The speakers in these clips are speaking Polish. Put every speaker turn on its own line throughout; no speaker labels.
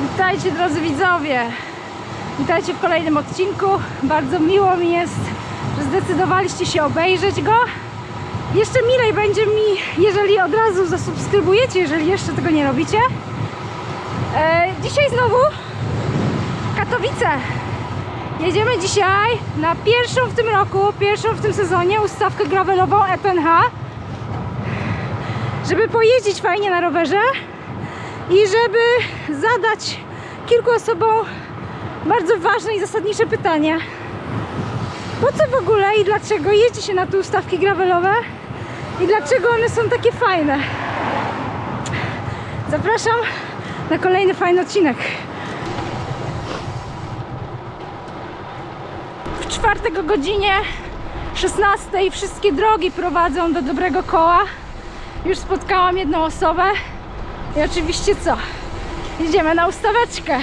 Witajcie drodzy widzowie, witajcie w kolejnym odcinku. Bardzo miło mi jest, że zdecydowaliście się obejrzeć go. Jeszcze milej będzie mi, jeżeli od razu zasubskrybujecie, jeżeli jeszcze tego nie robicie. Dzisiaj znowu Katowice. Jedziemy dzisiaj na pierwszą w tym roku, pierwszą w tym sezonie ustawkę gravelową EPNH, żeby pojeździć fajnie na rowerze i żeby zadać kilku osobom bardzo ważne i zasadnicze pytanie: po co w ogóle i dlaczego jeździ się na te ustawki gravelowe i dlaczego one są takie fajne? Zapraszam na kolejny fajny odcinek. W czwartek o godzinie 16 wszystkie drogi prowadzą do Dobrego Koła. Już spotkałam jedną osobę i oczywiście co? Jedziemy na ustaweczkę.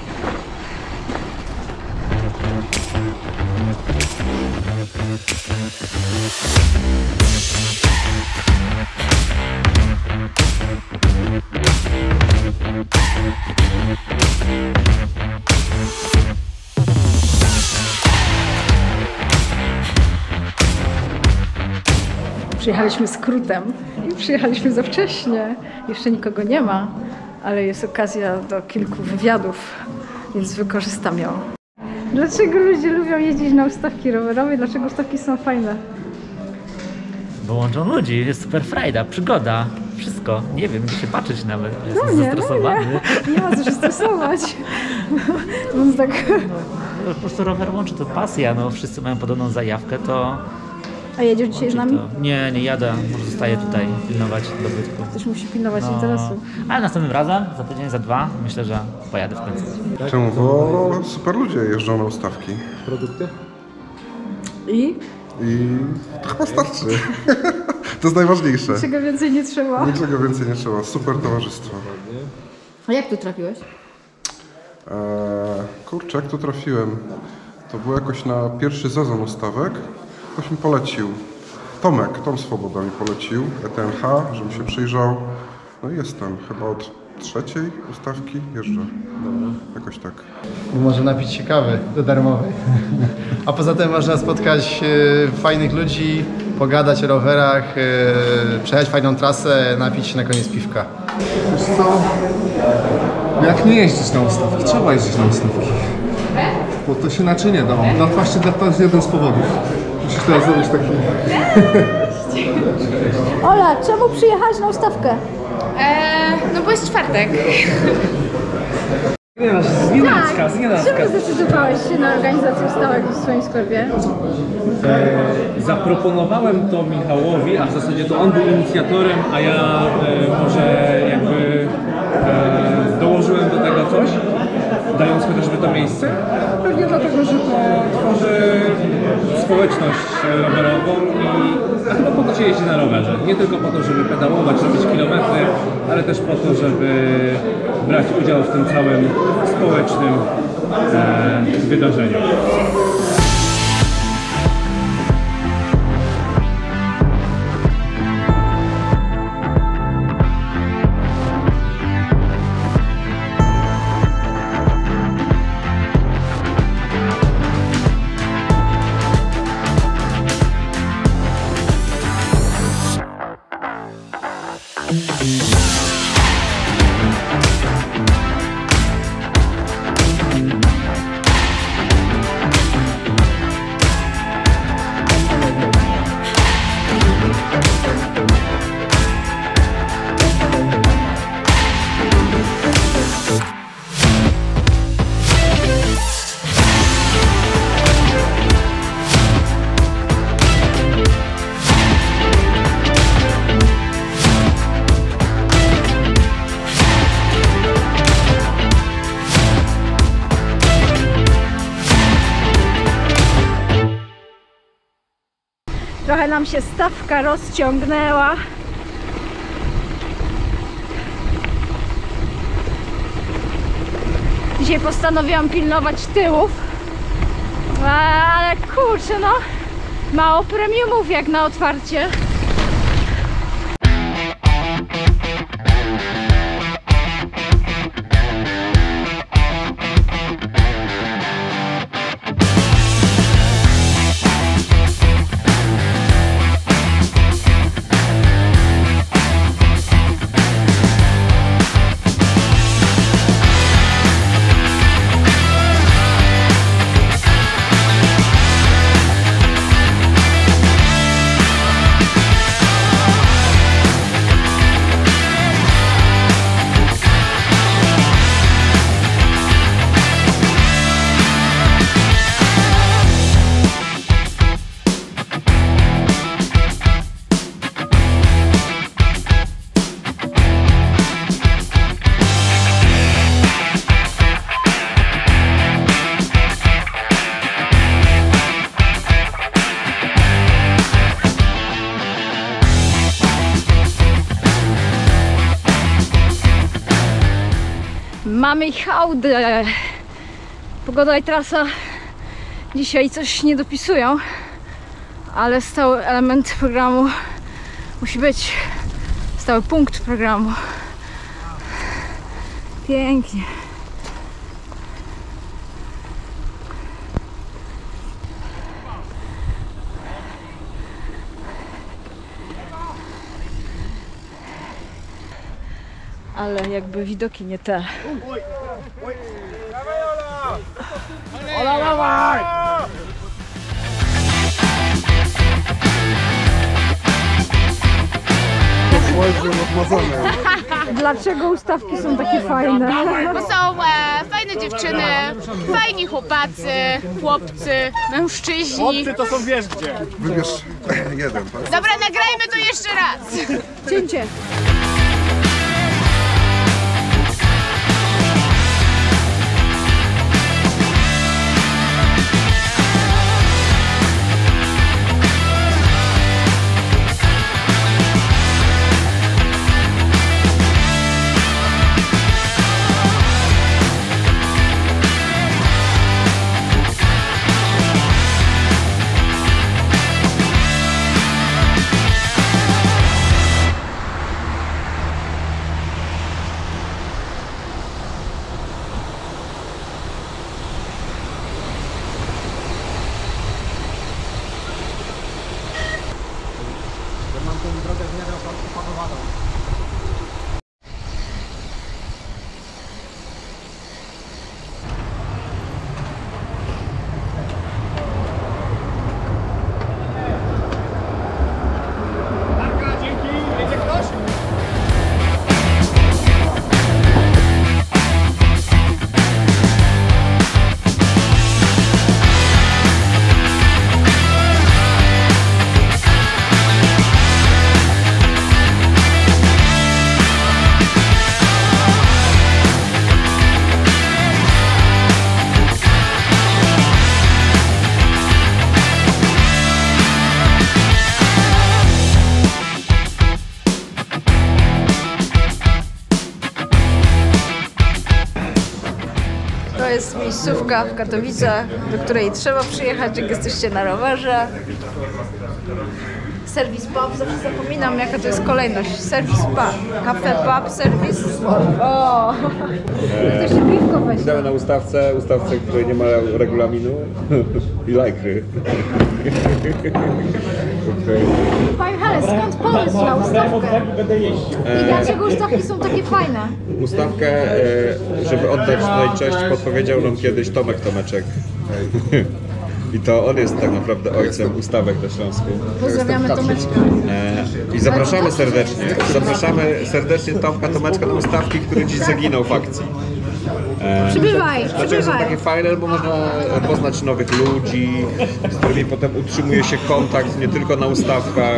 Przyjechaliśmy skrótem i przyjechaliśmy za wcześnie. Jeszcze nikogo nie ma, ale jest okazja do kilku wywiadów, więc wykorzystam ją. Dlaczego ludzie lubią jeździć na ustawki rowerowe? Dlaczego ustawki są fajne?
Bo łączą ludzi, jest super frajda, przygoda, wszystko. Nie wiem, gdzie się patrzeć nawet, jestem zestresowany.
Nie ma co się stresować. Więc tak...
No, po prostu rower łączy, to pasja, no wszyscy mają podobną zajawkę, to...
A jedziesz dzisiaj z nami?
To... Nie jadę, może zostaję tutaj pilnować dobytku.
Ktoś musi pilnować interesu.
Ale następnym razem, za tydzień, za dwa, myślę, że pojadę w końcu.
Czemu? Bo super ludzie jeżdżą na ustawki.
Produkty?
I
To chyba starczy. To jest najważniejsze.
czego więcej nie trzeba.
Niczego więcej nie trzeba. Super towarzystwo.
A jak tu trafiłeś?
Kurczę, jak tu trafiłem? To było jakoś na pierwszy sezon ustawek. Ktoś mi polecił. Tom Swoboda mi polecił. EPNH, żebym się przyjrzał. No i jestem. Chyba od trzeciej ustawki jeżdżę.
Dobra.
Jakoś tak.
Może napić się kawy do darmowej. A poza tym można spotkać fajnych ludzi, pogadać o rowerach, przejechać fajną trasę, napić się na koniec piwka.
Wiesz co? Jak nie jeździć na ustawki? Trzeba jeździć na ustawki. Bo to się inaczej nie da. No właśnie to jest jeden z powodów. Musisz teraz zrobić taki...
Ola, czemu przyjechałaś na ustawkę?
No bo jest czwartek.
Czemu zdecydowałeś się na organizację ustawek w swoim sklepie?
Zaproponowałem to Michałowi, a w zasadzie to on był inicjatorem, a ja może jakby dołożyłem do tego coś, dając chociażby to miejsce. Pewnie dlatego, że to tworzy społeczność rowerową a chyba po to się jeździ na rowerze. Nie tylko po to, żeby pedałować, robić kilometry, ale też po to, żeby brać udział w tym całym społecznym wydarzeniu.
Trochę nam się stawka rozciągnęła. Dzisiaj postanowiłam pilnować tyłów. Ale kurczę, no mało premiumów jak na otwarcie. Mamy hałdę. Pogoda i trasa dzisiaj coś nie dopisują, ale stały element programu musi być. Stały punkt programu. Pięknie. Ale jakby widoki nie te. Dlaczego ustawki są takie fajne?
Bo są fajne dziewczyny, fajni chłopacy, chłopcy, mężczyźni.
To są wiesz gdzie.
Wybierz jeden, tak?
Dobra, nagrajmy to jeszcze raz.
Cięcie. To jest miejscówka w Katowicach, do której trzeba przyjechać, jak jesteście na rowerze. Serwis pub, zawsze zapominam, jaka to jest kolejność. Serwis pub, kafe pub, serwis. O! Ktoś się piwko weźmie.
Witamy na ustawce, której nie ma regulaminu i lajkry.
Panie Hale, skąd pomysł na ustawkę? I dlaczego ustawki są takie fajne?
Ustawkę, żeby oddać tutaj cześć, podpowiedział nam kiedyś Tomek Tomeczek. I to on jest tak naprawdę ojcem ustawek na Śląsku.
Pozdrawiamy Tomeczka.
I zapraszamy serdecznie Tomka Tomeczka na ustawki, który dziś zaginął w akcji.
Przybywaj,
Dlaczego są takie fajne? Bo można poznać nowych ludzi, z którymi potem utrzymuje się kontakt nie tylko na ustawkach.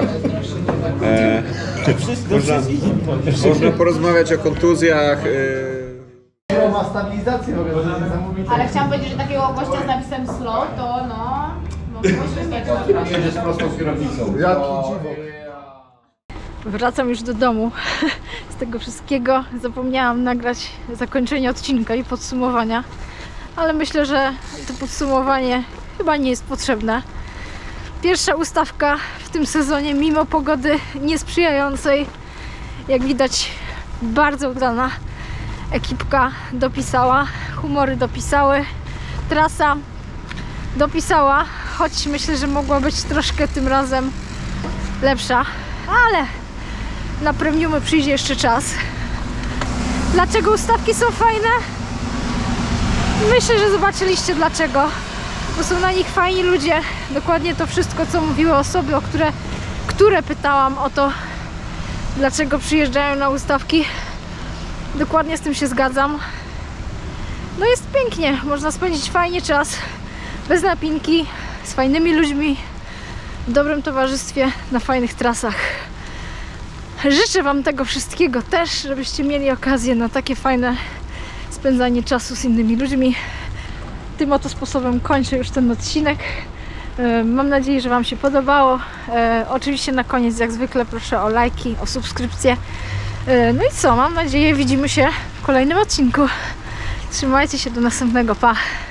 Można porozmawiać o kontuzjach.
Ma stabilizację w ogóle, to nie zamówić.
Ale chciałam powiedzieć, że takiego gościa z napisem slow, to no... Możemy mieć.
Jedziesz prostą kierownicą. Jaki dziwo.
Wracam już do domu z tego wszystkiego. Zapomniałam nagrać zakończenie odcinka i podsumowania, ale myślę, że to podsumowanie chyba nie jest potrzebne. Pierwsza ustawka w tym sezonie, mimo pogody niesprzyjającej, jak widać bardzo udana. Ekipka dopisała, humory dopisały, trasa dopisała, choć myślę, że mogła być troszkę tym razem lepsza, ale na premiumy przyjdzie jeszcze czas. Dlaczego ustawki są fajne? Myślę, że zobaczyliście dlaczego, bo są na nich fajni ludzie, dokładnie to wszystko, co mówiły osoby, które pytałam o to, dlaczego przyjeżdżają na ustawki. Dokładnie z tym się zgadzam. No jest pięknie, można spędzić fajnie czas, bez napinki, z fajnymi ludźmi, w dobrym towarzystwie, na fajnych trasach. Życzę Wam tego wszystkiego też, żebyście mieli okazję na takie fajne spędzanie czasu z innymi ludźmi. Tym oto sposobem kończę już ten odcinek. Mam nadzieję, że Wam się podobało. Oczywiście na koniec, jak zwykle, proszę o lajki, o subskrypcję. No i co? Mam nadzieję, widzimy się w kolejnym odcinku. Trzymajcie się, do następnego, pa!